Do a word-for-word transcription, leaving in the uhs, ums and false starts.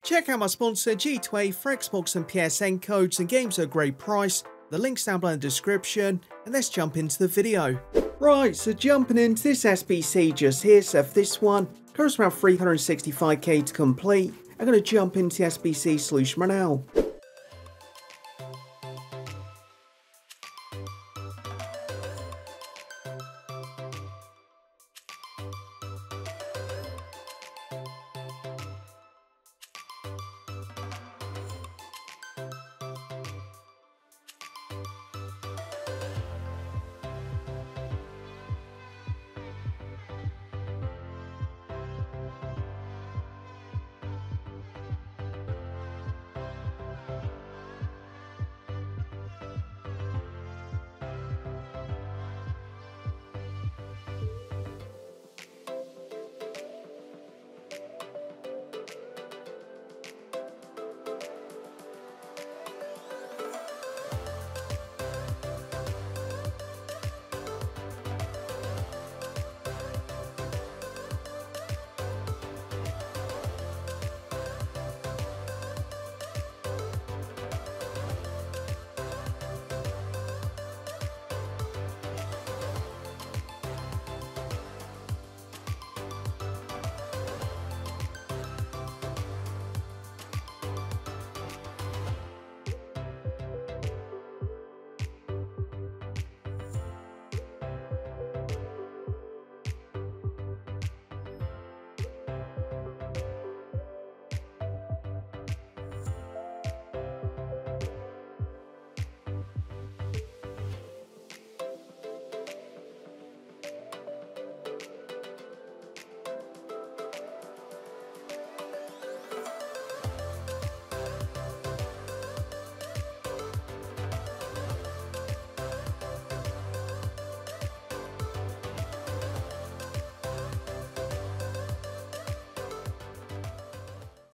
Check out my sponsor G two A for Xbox and P S N codes and games at a great price. The link's down below in the description, and let's jump into the video. Right, so jumping into this S B C just here, so for this one, costs around three hundred sixty-five K to complete. I'm going to jump into the S B C solution right now.